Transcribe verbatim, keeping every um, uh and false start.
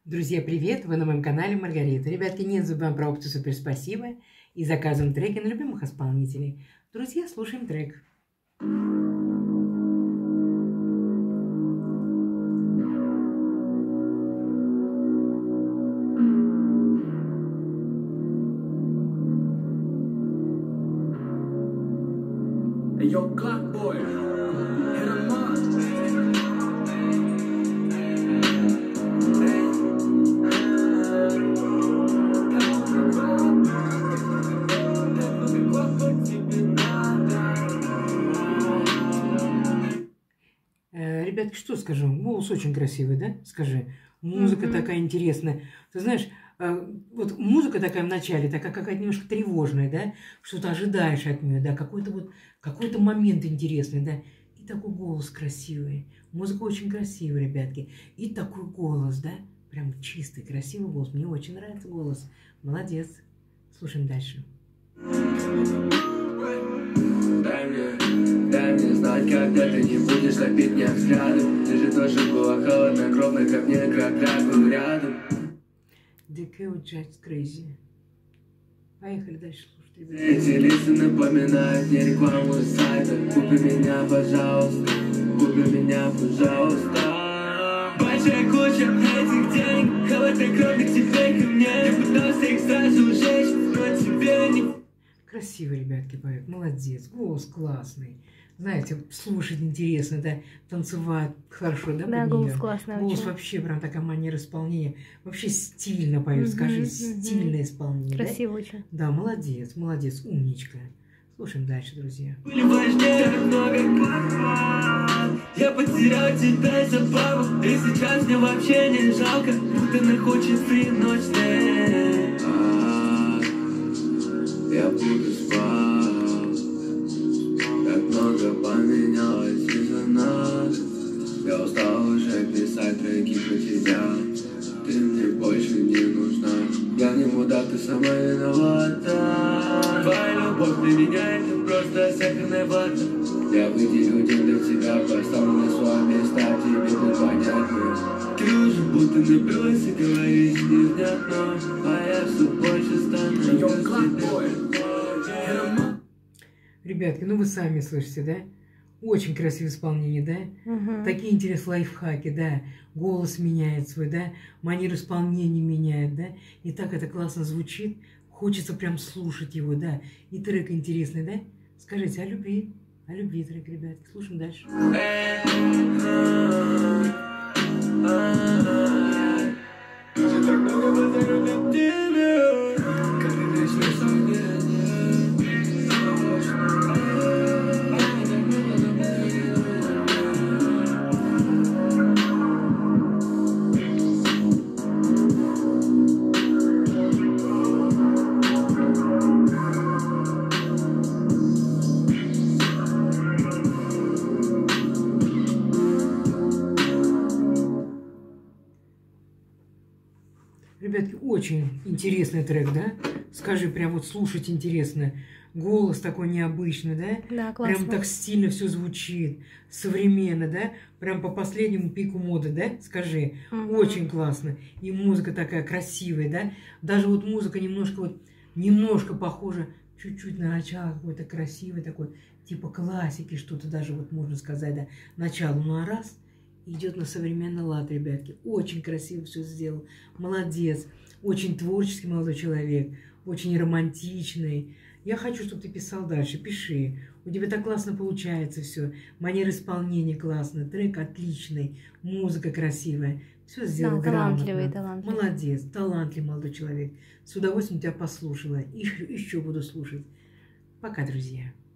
Друзья, привет! Вы на моем канале Маргарита. Ребятки, не забываем про опцию «Супер спасибо» и заказываем треки на любимых исполнителей. Друзья, слушаем трек. Yo, Clock Boy, hit 'em up. Э, Ребятки, что скажу? Голос очень красивый, да? Скажи. Музыка Мгм. такая интересная. Ты знаешь, э, вот музыка такая в начале, такая какая-то немножко тревожная, да? Что-то ожидаешь от нее, да? Какой-то вот, какой-то момент интересный, да? И такой голос красивый. Музыка очень красивая, ребятки. И такой голос, да? Прям чистый, красивый голос. Мне очень нравится голос. Молодец. Слушаем дальше. Дай мне, дай мне знать, когда ты не будешь топить меня взглядом. Ты же тоже была холоднокровной, как мне, как рак был рядом. The Cow Just Crazy. Поехали дальше слушать, ребята. Эти лица напоминают мне рекламу с сайта. Купи меня, пожалуйста, купи меня, пожалуйста. Большая куча этих денег, холоднокровных тебе ко мне. Я пытался их сразу сжечь, но тебе не... Красиво, ребятки, поют. Молодец. Голос классный. Знаете, слушать интересно, да, танцевать хорошо, да, Да, под голос неё? классный Голос очень. вообще прям такая манера исполнения. Вообще стильно поет, Мгм, скажи, мгм. стильное исполнение. Красиво очень. Да? Да, молодец, молодец, умничка. Слушаем дальше, друзья. Были важнее так много, как вас. Я потерял тебя из-за бабок, и сейчас мне вообще не жалко, будто находишь три ночные. А, Я буду спать. Так много поменялось из-за нас. Я устал уже писать треки про тебя. Ты мне больше не нужна. Я не мудак, ты сама виновата. Твоя любовь для меня это просто сахарная вата. Я выделю день для тебя, поставлю на свои места, тебе будет понятно. Ты уже будто напилась и говоришь невнятно, а я все больше становлюсь тебе. Ребятки, ну вы сами слышите, да? Очень красивое исполнение, да? Мгм. Такие интересные лайфхаки, да? Голос меняет свой, да? Манера исполнения меняет, да? И так это классно звучит. Хочется прям слушать его, да? И трек интересный, да? Скажите, о любви. О любви трек, ребятки. Слушаем дальше. Ребятки, очень интересный трек, да? Скажи, прям вот слушать интересно. Голос такой необычный, да? Да, классно. Прям так стильно все звучит, современно, да? Прям по последнему пику моды, да? Скажи, Мгм. очень классно. И музыка такая красивая, да? Даже вот музыка немножко вот, немножко похожа чуть-чуть на начало какой-то красивой такой, типа классики, что-то даже вот можно сказать, да? Начало, ну а раз... Идет на современный лад, ребятки. Очень красиво все сделал. Молодец. Очень творческий молодой человек. Очень романтичный. Я хочу, чтобы ты писал дальше. Пиши. У тебя так классно получается все. Манера исполнения классная. Трек отличный. Музыка красивая. Все сделал Да, талантливый, грамотно. талантливый. Молодец. Талантливый молодой человек. С удовольствием тебя послушала. И еще буду слушать. Пока, друзья.